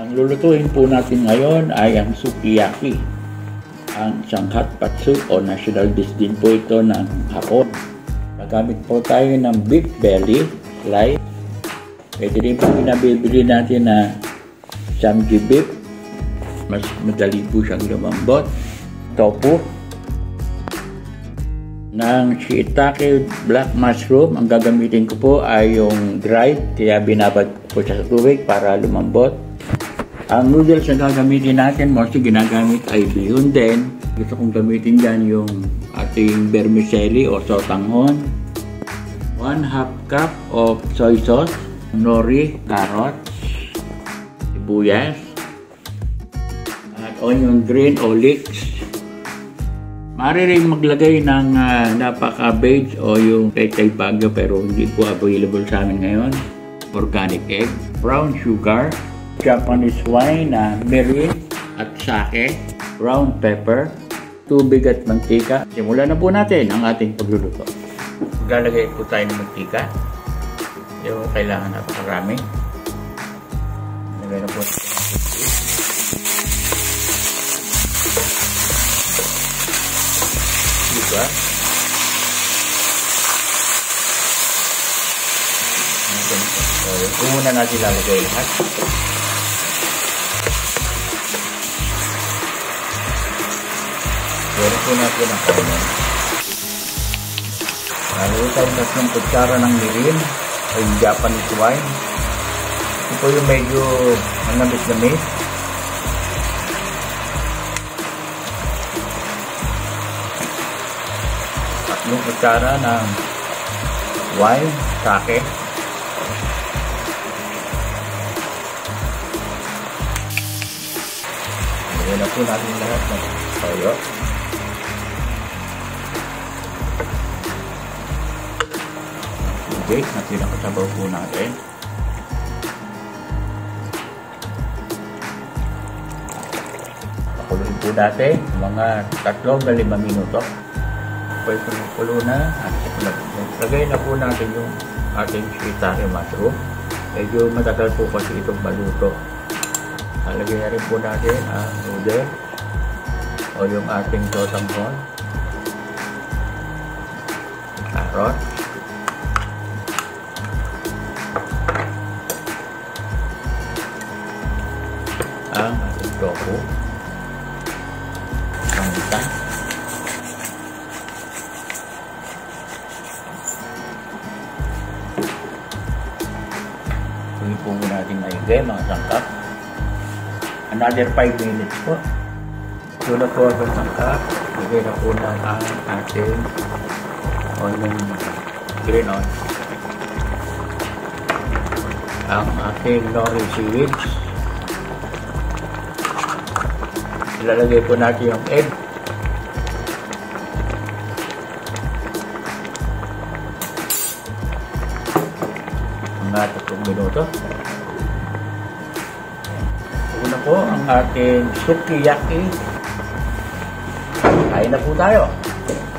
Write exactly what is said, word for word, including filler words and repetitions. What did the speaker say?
Ang lulutuin po natin ngayon ay ang sukiyaki. Ang isang hot pot soup o national dish din po ito ng Hapon. Magamit po tayo ng beef belly, slice. Pwede rin po pinabibili natin na samji beef. Mas madali po siyang lumambot. Tofu. Ng shiitake black mushroom, ang gagamitin ko po ay yung dried, kaya binabad ko siya sa tubig para lumambot. Ang noodles na gagamitin natin, mostly ginagamit ay bihon din. Gusto kong gamitin dyan yung ating vermicelli o sotanghon. one half cup of soy sauce, nori, carrots, sibuyas, at onion green o leeks. Maaari rin maglagay ng uh, napaka-beige o yung pechay bagyo pero hindi po available sa amin ngayon. Organic egg, brown sugar, Japanese wine na uh, mirin at sake, brown pepper, tubig at mantika. Simulan na po natin ang ating pagluluto. Maglalagay po tayo ng mantika. Yung kailangan napakarami. Lagay na po natin. Diba? So, muna natin lalagay lahat. Meron po natin ang kainin. Lalagay tayo tatlong kutsara ng mirin o yung Japanese wine. Ito yung medyo manamis-namis. Tatlong kutsara ng wine, sake. Lagyan na po natin lahat ng toyo. Tubig na pinakasabaw po natin. Pakuluin po natin mga tatlong na lima minuto. Pwede pulo na at lagay na po natin yung ating shiitake mushroom. Medyo matagal po kasi itong maluto. Lagay na rin po natin ang noodle o yung ating sotanghon, carrot, ang ating tofu, ang isa. Tuloy po muna natin maigay mga sangkap. Another five minutes po. So na po ang sangkap. Lagay na po na ang ating onion green on. Ang ating nori seaweeds. Ilalagay po natin yung egg. Mga tatlong minuto. Una po ang ating sukiyaki. Kain na po tayo.